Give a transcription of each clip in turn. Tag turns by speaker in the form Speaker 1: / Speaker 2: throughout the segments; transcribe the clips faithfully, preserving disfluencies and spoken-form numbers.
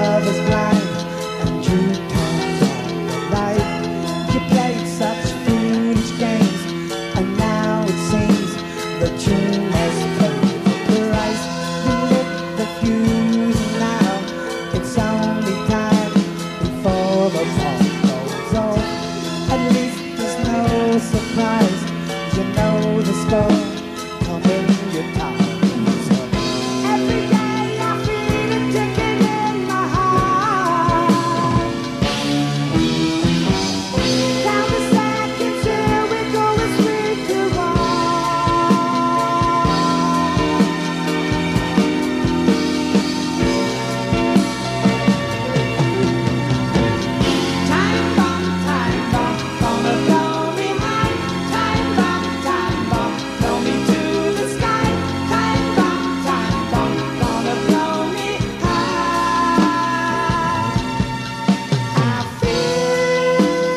Speaker 1: love is blind and you turned on the light. You played such foolish games, and now it seems the tune has paid the price. You lit the fuse, and now it's only time before the bomb goes off. At least there's no surprise, you know the score coming your time. Every day I feel it ticking in my heart. Count the seconds, here we go as we go on. Time bomb, time bomb, gonna blow me high. Time bomb, time bomb, blow me to the sky. Time bomb, time bomb, gonna blow me high. I feel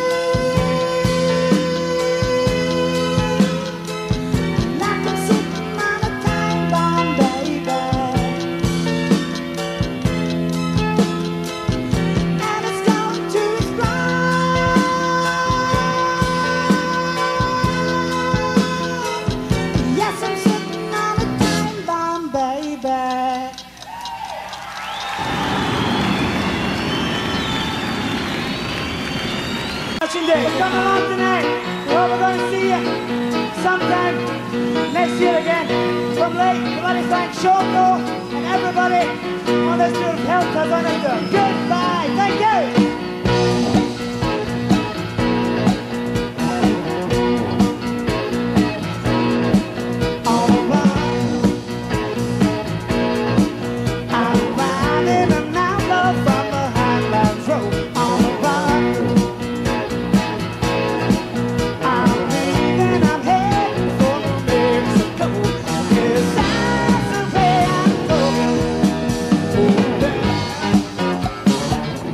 Speaker 1: like I'm sitting on a time bomb, baby, and it's going to explode. Yes, I'm sitting on a time bomb, baby. Watching day, come along tonight. Well, we're going to see you sometime next year again. From Lake, we want to thank Shoko and everybody on this tour who've helped us on this tour. Goodbye. Thank you. On a run, I'm riding an outlaw from the Highlands Road. On a run, I'm leaving, I'm heading for New Mexico. Yes, that's the way I'm going. Oh, yeah.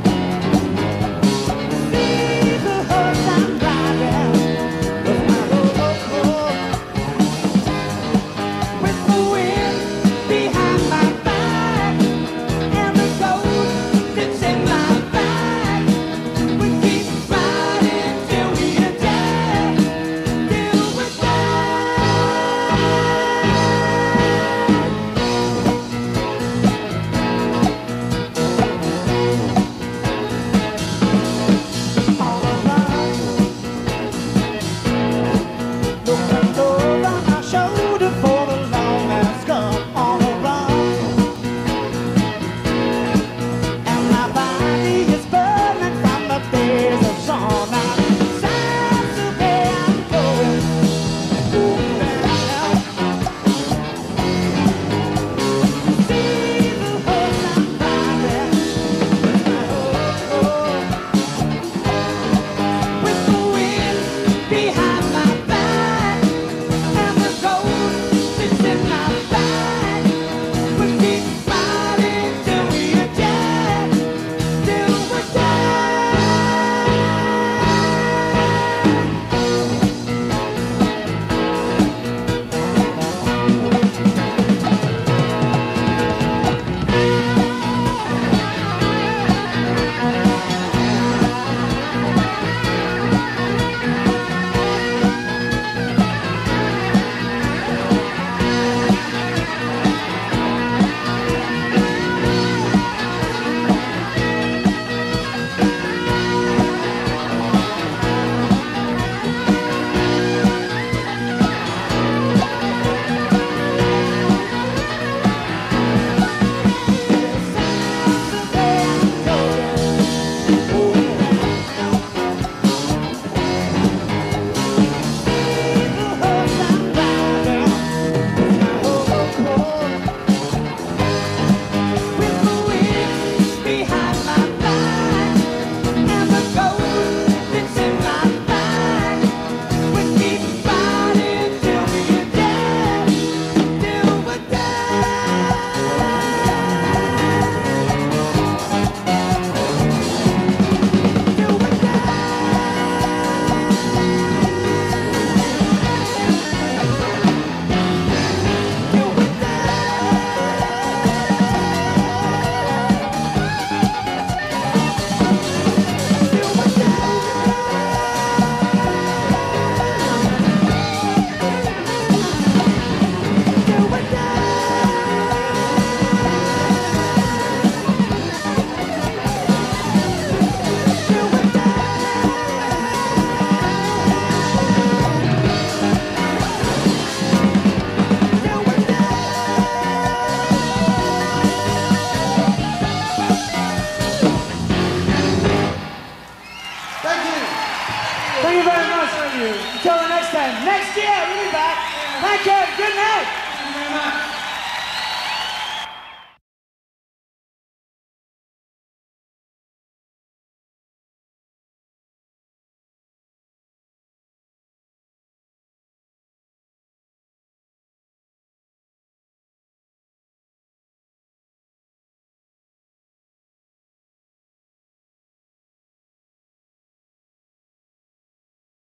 Speaker 1: then. Next year, we'll be back. Thank you. Good night.
Speaker 2: Thank you very much.